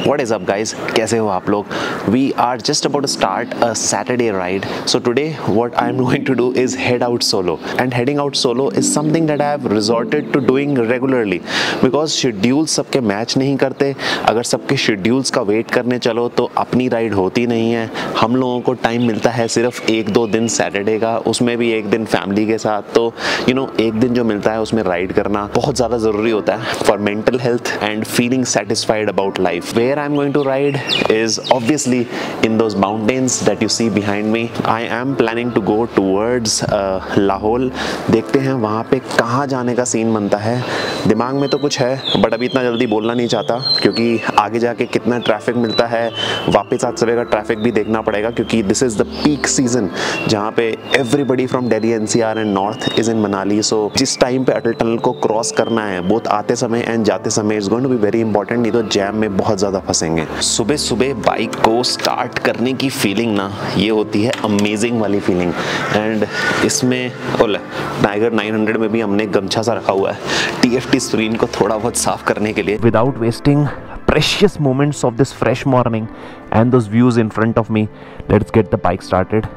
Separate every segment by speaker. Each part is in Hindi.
Speaker 1: What is up guys? कैसे हो आप लोग? We are just about to start a Saturday ride. So today what I'm going to do is head out solo. And heading out solo is something that I have resorted to doing regularly because schedules सबके मैच नहीं करते. अगर सबके schedules का वेट करने चलो तो अपनी राइड होती नहीं है. हम लोगों को टाइम मिलता है सिर्फ 1-2 दिन सैटरडे का, उसमें भी एक दिन फैमिली के साथ. तो एक दिन जो मिलता है उसमें राइड करना बहुत ज़्यादा ज़रूरी होता है for mental health and feeling satisfied about life. Where I'm going to ride is obviously in those mountains that you see behind me. I am planning to go towards Lahaul. देखते हैं वहाँ पे कहाँ जाने का सीन बनता है. दिमाग में तो कुछ है बट अभी इतना जल्दी बोलना नहीं चाहता क्योंकि आगे जाके कितना ट्रैफिक मिलता है. वापस आज सुबह का ट्रैफिक भी देखना पड़ेगा क्योंकि this is the peak season जहाँ पे everybody from Delhi NCR and north is in Manali. So जिस टाइम पे अटल टनल को क्रॉस करना है बोथ आते समय एंड जाते समय is going to be very important, नहीं तो जैम में बहुत ज़्यादा फंसेंगे. सुबह सुबह बाइक को स्टार्ट करने की फीलिंग ना ये होती है अमेजिंग वाली फीलिंग. एंड इसमें टाइगर 900 में भी हमने गमछा सा रखा हुआ है TFT स्क्रीन को थोड़ा बहुत साफ करने के लिए. Without wasting precious moments of this fresh morning and those views in front of me, let's get the bike started.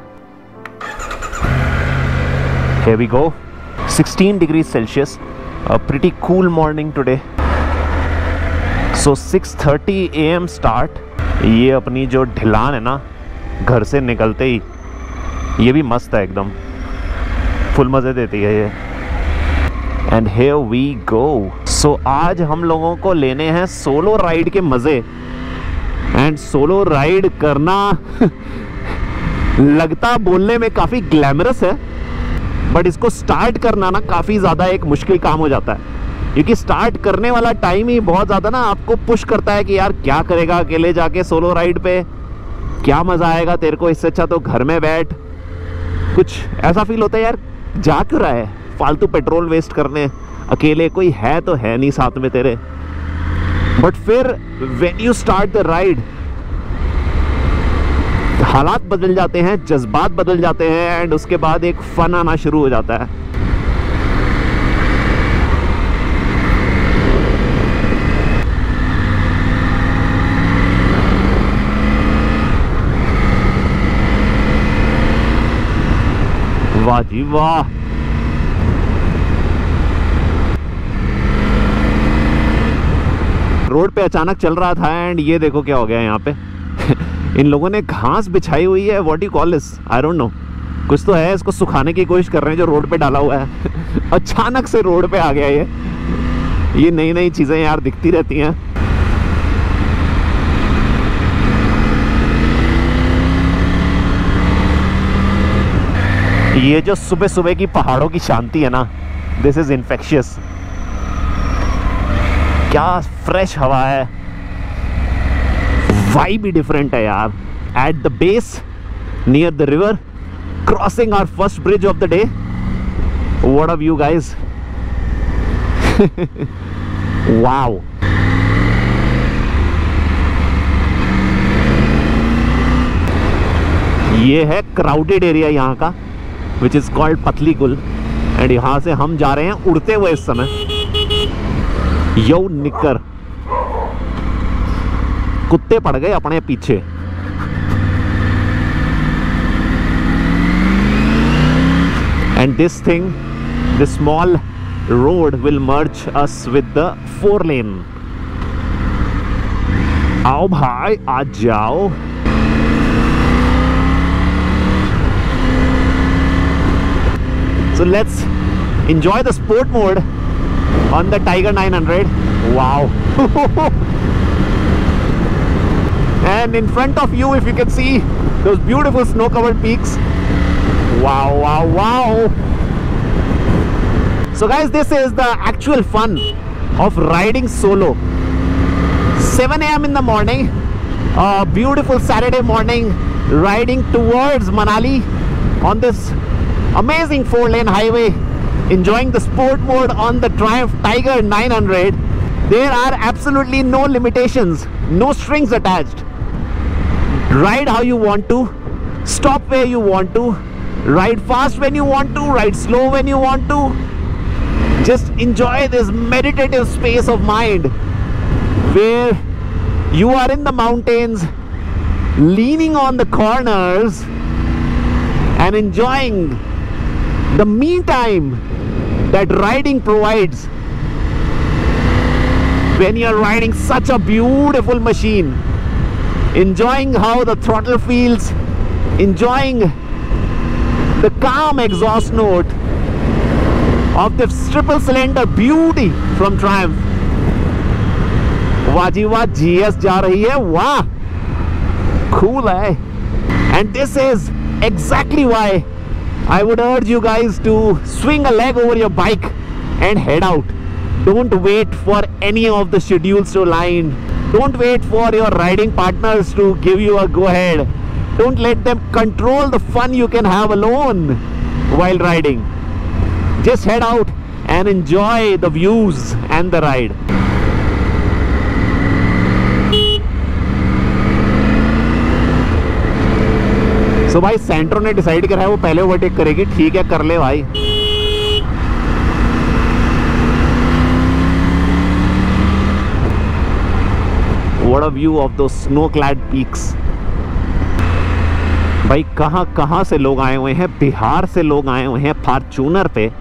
Speaker 1: Here we go. 16 degrees Celsius, a pretty cool morning today. So 6:30 AM start. ये अपनी जो ढलान है ना घर से निकलते ही ये भी मस्त है एकदम, फुल मज़े देती है ये. And here we go. So आज हम लोगों को लेने हैं सोलो राइड के मज़े. एंड सोलो राइड करना लगता बोलने में काफ़ी ग्लैमरस है बट इसको स्टार्ट करना ना काफ़ी ज़्यादा एक मुश्किल काम हो जाता है क्योंकि स्टार्ट करने वाला टाइम ही बहुत ज़्यादा ना आपको पुश करता है कि यार क्या करेगा अकेले जाके सोलो राइड पे, क्या मज़ा आएगा तेरे को, इससे अच्छा तो घर में बैठ. कुछ ऐसा फील होता है यार जा क्यों रहा है फालतू पेट्रोल वेस्ट करने, अकेले कोई है तो है नहीं साथ में तेरे. बट फिर when you start the ride हालात बदल जाते हैं, जज्बात बदल जाते हैं एंड उसके बाद एक फन आना शुरू हो जाता है. वाह जी वाह. रोड पे अचानक चल रहा था एंड ये देखो क्या हो गया यहाँ पे. इन लोगों ने घास बिछाई हुई है. What you call this, I don't know. कुछ तो है, इसको सुखाने की कोशिश कर रहे हैं जो रोड पे डाला हुआ है. अचानक से रोड पे आ गया ये नई नई चीजें यार दिखती रहती हैं. ये जो सुबह सुबह की पहाड़ों की शांति है ना, दिस इज इन्फेक्शियस. क्या फ्रेश हवा है, वाइब भी डिफरेंट है यार. At the base near the river, crossing our first bridge of the day. What a view guys. Wow. ये है क्राउडेड एरिया यहाँ का विच इज कॉल्ड पतली कुल. एंड यहाँ से हम जा रहे हैं उड़ते हुए इस समय. यो निकर कुत्ते पड़ गए अपने पीछे. And this thing, this small road will merge us with the 4 lane. आओ भाई आ जाओ. So let's enjoy the sport mode on the Tiger 900. Wow. And in front of you, if you can see those beautiful snow-covered peaks. Wow, wow, wow. So guys, this is the actual fun of riding solo. 7 AM in the morning, a beautiful Saturday morning, riding towards Manali on this amazing 4-lane highway, enjoying the sport mode on the Triumph Tiger 900. There are absolutely no limitations, no strings attached. Ride how you want to, stop where you want to, ride fast when you want to, ride slow when you want to. Just enjoy this meditative space of mind where You are in the mountains, leaning on the corners and enjoying the me time that riding provides. When you're riding such a beautiful machine, enjoying how the throttle feels, enjoying the calm exhaust note of this triple cylinder beauty from Triumph. वाह जी वाह, GS जा रही है, वाह, cool है. And this is exactly why I would urge you guys to swing a leg over your bike and head out. Don't wait for any of the schedules to align. Don't wait for your riding partners to give you a go ahead. Don't let them control the fun you can have alone while riding. Just head out and enjoy the views and the ride. So भाई सेंट्रो ने डिसाइड करा है वो पहले ओवरटेक करेगी. ठीक है, कर ले भाई. What a view of those snow-clad peaks. भाई कहाँ से लोग आए हुए हैं. बिहार से लोग आए हुए हैं फॉर्च्यूनर पे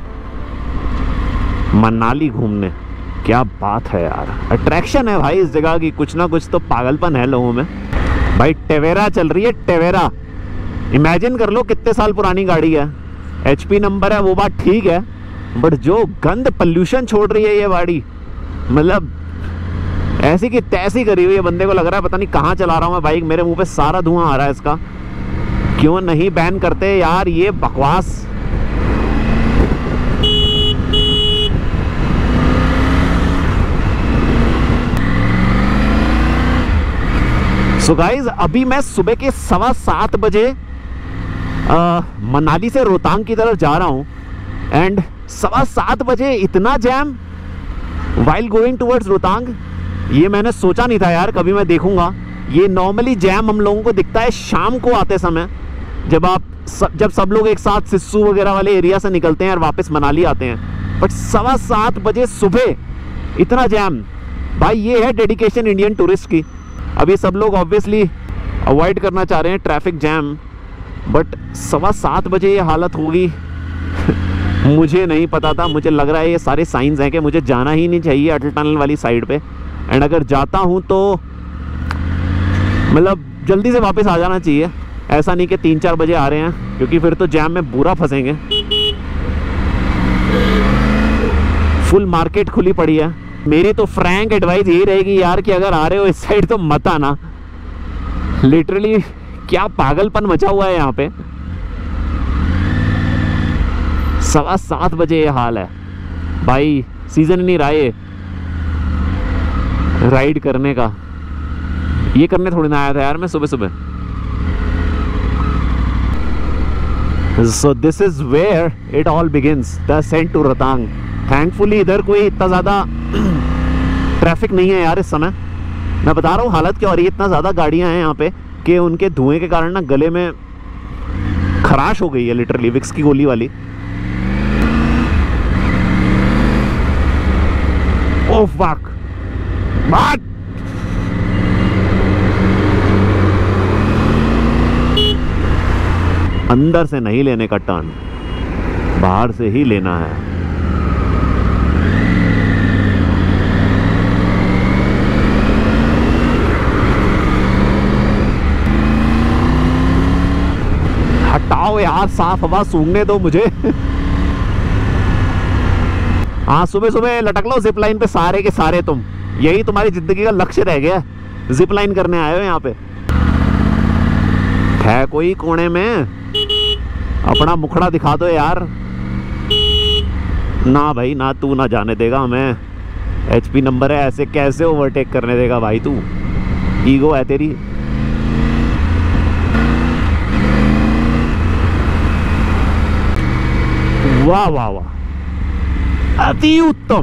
Speaker 1: मनाली घूमने. क्या बात है यार, अट्रैक्शन है भाई इस जगह की. कुछ ना कुछ तो पागलपन है लोगों में. भाई टेवेरा चल रही है, टेवेरा. इमेजिन कर लो कितने साल पुरानी गाड़ी है. HP नंबर है वो बात ठीक है, बट जो गंद पॉल्यूशन छोड़ रही है ये गाड़ी, मतलब ऐसी की तैसी करी हुई है. बंदे को लग रहा है पता नहीं कहाँ चला रहा हूँ मैं बाइक. मेरे मुंह पे सारा धुआं आ रहा है इसका. क्यों नहीं बैन करते यार ये बकवास. सो गाइज, अभी मैं सुबह के 7:15 बजे मनाली से रोहतांग की तरफ जा रहा हूँ. एंड 7:15 बजे इतना jam while going towards Rohtang, ये मैंने सोचा नहीं था यार कभी मैं देखूंगा. ये नॉर्मली जैम हम लोगों को दिखता है शाम को आते समय, जब सब लोग एक साथ सिस्सू वगैरह वाले एरिया से निकलते हैं और वापस मनाली आते हैं. बट 7:15 बजे सुबह इतना जैम, भाई ये है डेडिकेशन इंडियन टूरिस्ट की. अभी सब लोग ऑब्वियसली अवॉइड करना चाह रहे हैं ट्रैफिक जैम, बट 7:15 बजे ये हालत होगी मुझे नहीं पता था. मुझे लग रहा है ये सारे साइंस हैं कि मुझे जाना ही नहीं चाहिए अटल टनल वाली साइड पे. एंड अगर जाता हूँ तो मतलब जल्दी से वापस आ जाना चाहिए. ऐसा नहीं कि 3-4 बजे आ रहे हैं, क्योंकि फिर तो जैम में बुरा फंसेंगे. फुल मार्केट खुली पड़ी है. मेरी तो फ्रैंक एडवाइस यही रहेगी यार कि अगर आ रहे हो इस साइड तो मत आना. लिटरली क्या पागलपन मचा हुआ है यहाँ पे. 7:15 बजे ये हाल है भाई. सीजन नहीं रहा ये राइड करने का. ये करने थोड़ी ना आया था यार मैं सुबह सुबह. So this is where it all begins, the ascent to Rohtang. Thankfully इधर कोई इतना ज़्यादा ट्रैफिक नहीं है यार इस समय. मैं बता रहा हूँ हालत क्या हो रही है. इतना ज़्यादा गाड़ियाँ हैं यहाँ पे कि उनके धुएं के कारण ना गले में खराश हो गई है लिटरली, विक्स की गोली वाली. ओह फक, बात अंदर से नहीं लेने का टर्न, बाहर से ही लेना है. हटाओ यार, साफ हवा सूंघने दो मुझे. हाँ, सुबह सुबह लटक लो जिप लाइन पे सारे के सारे. तुम यही तुम्हारी जिंदगी का लक्ष्य रह गया, जिप लाइन करने आए हो यहाँ पे. है कोई कोने में, अपना मुखड़ा दिखा दो यार. ना भाई ना, तू ना जाने देगा हमें. HP नंबर है, ऐसे कैसे ओवरटेक करने देगा भाई तू. ईगो है तेरी. वाह वाह वाह, अति उत्तम.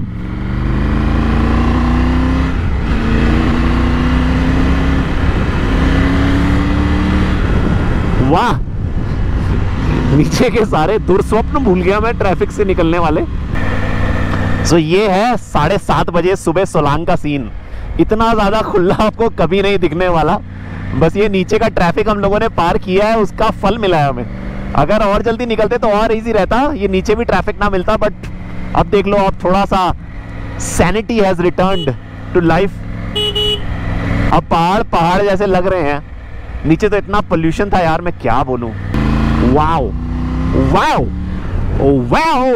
Speaker 1: वाह, नीचे के सारे दुर्स्वप्न भूल गया मैं ट्रैफिक से निकलने वाले. सो ये है 7:30 बजे सुबह सोलांग का सीन. इतना ज़्यादा खुला आपको कभी नहीं दिखने वाला। बस ये नीचे का ट्रैफिक हम लोगों ने पार किया है, उसका फल मिला है हमें। अगर और जल्दी निकलते तो और इजी रहता, ये नीचे भी ट्रैफिक ना मिलता। बट अब देख लो, अब थोड़ा सा sanity has returned to life. अब पहाड़ पहाड़ जैसे लग रहे हैं। नीचे तो इतना पोल्यूशन था यार, मैं क्या बोलूं। वाओ वाओ वाओ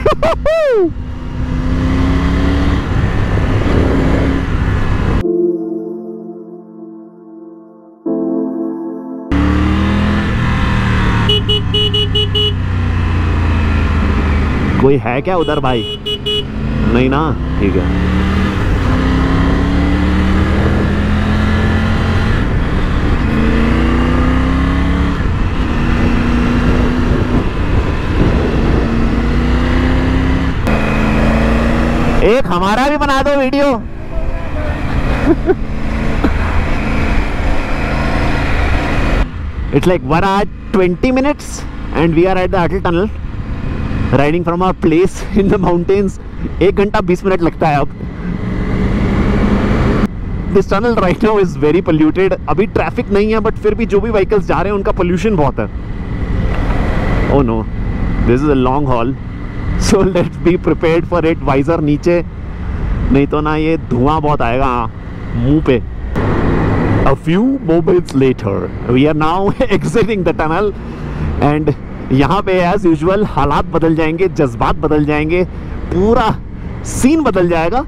Speaker 1: कोई है क्या उधर भाई? नहीं ना, ठीक है। एक हमारा भी बना दो video. It's like 1 hour 20 minutes and we are at the Atal Tunnel, riding from our place in the mountains. 1 घंटा 20 मिनट लगता है अब। This tunnel right now is very polluted. अभी ट्रैफिक नहीं है, बट फिर भी जो भी व्हीकल्स जा रहे हैं उनका पोल्यूशन बहुत है। Oh no, this is a long haul, so let's be prepared for it. Visor नीचे, नहीं तो ना ये धुआं बहुत आएगा मुंह पे। A few moments later, we are now exiting the tunnel, and यहाँ पे as usual हालात बदल जाएंगे, जज्बात बदल जाएंगे, पूरा सीन बदल जाएगा।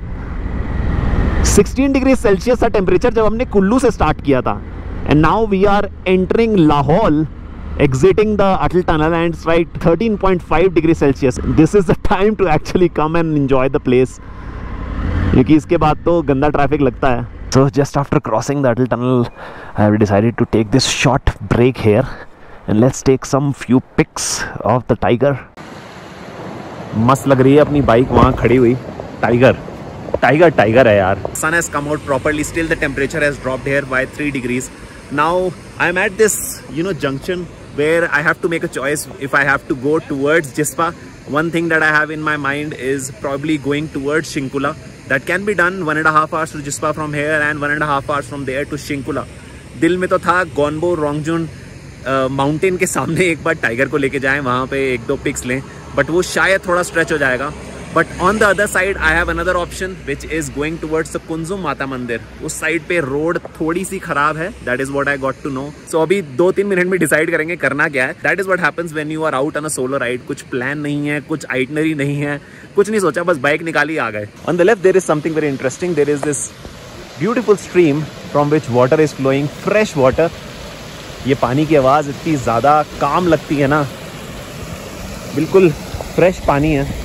Speaker 1: 16 डिग्री सेल्सियस था टेम्परेचर जब हमने कुल्लू से स्टार्ट किया था, and now we are entering Lahaul, exiting the Atal Tunnel, and it's right 13.5 degree Celsius. This is the time to actually come and enjoy the place, क्योंकि इसके बाद तो गंदा ट्रैफिक लगता है। So just after crossing the Atal Tunnel, I have decided to take this short break here, and let's take some few pics of the tiger. मस्त लग रही है अपनी बाइक वहाँ खड़ी हुई। टाइगर है यार। Sun has come out properly. Still the temperature has dropped here by 3 degrees. Now I am at this, junction where I have to make a choice if I have to go towards Jispa. One thing that I have in my mind is probably going towards Shinkula. That can be done 1.5 hours to Jispa from here and 1.5 hours from there to Shinkula. दिल में तो था गोनबो रोंगजुन माउंटेन के सामने एक बार टाइगर को लेके जाएं, वहाँ पे 1-2 पिक्स लें, बट वो शायद थोड़ा स्ट्रेच हो जाएगा। But on the other side I have another option which is going towards the Kunzum Mata Mandir. उस साइड पे रोड थोड़ी सी खराब है, that is what I got to know. So अभी 2-3 मिनट में डिसाइड करेंगे करना क्या है। That is what happens when you are out on a solo ride. कुछ प्लान नहीं है, कुछ आइटनरी नहीं है, कुछ नहीं सोचा, बस बाइक निकाली आ गए। On the left there is something very interesting. There is this beautiful stream from which water is flowing, fresh water. ये पानी की आवाज़ इतनी ज़्यादा काम लगती है ना, बिल्कुल फ्रेश पानी है,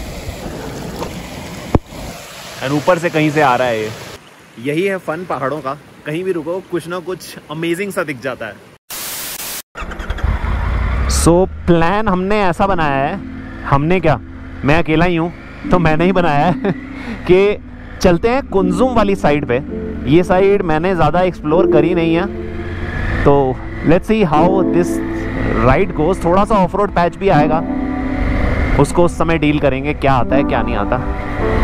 Speaker 1: और ऊपर से कहीं से आ रहा है ये। यही है फन पहाड़ों का, कहीं भी रुको कुछ ना कुछ अमेजिंग सा दिख जाता है। सो प्लान हमने ऐसा बनाया है, हमने क्या, मैं अकेला ही हूँ तो मैंने ही बनाया है कि चलते हैं कुंजुम वाली साइड पे। ये साइड मैंने ज़्यादा एक्सप्लोर करी नहीं है, तो let's see how this ride goes. थोड़ा सा ऑफ रोड पैच भी आएगा, उसको उस समय डील करेंगे क्या आता है क्या नहीं आता।